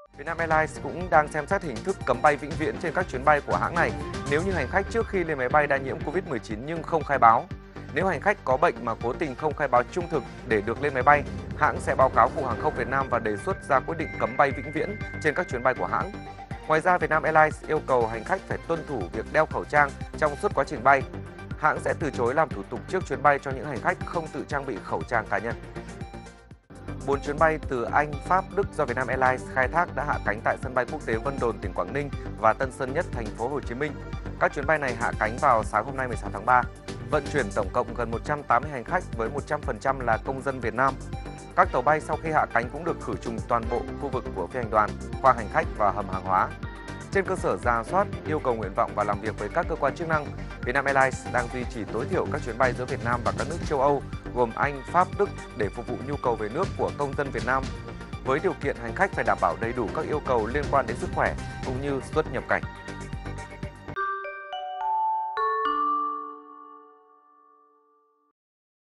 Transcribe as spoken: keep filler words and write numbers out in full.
Vietnam Airlines cũng đang xem xét hình thức cấm bay vĩnh viễn trên các chuyến bay của hãng này nếu như hành khách trước khi lên máy bay đã nhiễm Covid mười chín nhưng không khai báo. Nếu hành khách có bệnh mà cố tình không khai báo trung thực để được lên máy bay, hãng sẽ báo cáo Cục Hàng không Việt Nam và đề xuất ra quyết định cấm bay vĩnh viễn trên các chuyến bay của hãng. Ngoài ra, Vietnam Airlines yêu cầu hành khách phải tuân thủ việc đeo khẩu trang trong suốt quá trình bay. Hãng sẽ từ chối làm thủ tục trước chuyến bay cho những hành khách không tự trang bị khẩu trang cá nhân. Bốn chuyến bay từ Anh, Pháp, Đức do Vietnam Airlines khai thác đã hạ cánh tại sân bay quốc tế Vân Đồn, tỉnh Quảng Ninh và Tân Sơn Nhất, thành phố Hồ Chí Minh. Các chuyến bay này hạ cánh vào sáng hôm nay mười sáu tháng ba. Vận chuyển tổng cộng gần một trăm tám mươi hành khách với một trăm phần trăm là công dân Việt Nam. Các tàu bay sau khi hạ cánh cũng được khử trùng toàn bộ khu vực của phi hành đoàn, khoang hành khách và hầm hàng hóa. Trên cơ sở rà soát, yêu cầu nguyện vọng và làm việc với các cơ quan chức năng, Vietnam Airlines đang duy trì tối thiểu các chuyến bay giữa Việt Nam và các nước châu Âu gồm Anh, Pháp, Đức để phục vụ nhu cầu về nước của công dân Việt Nam, với điều kiện hành khách phải đảm bảo đầy đủ các yêu cầu liên quan đến sức khỏe cũng như xuất nhập cảnh.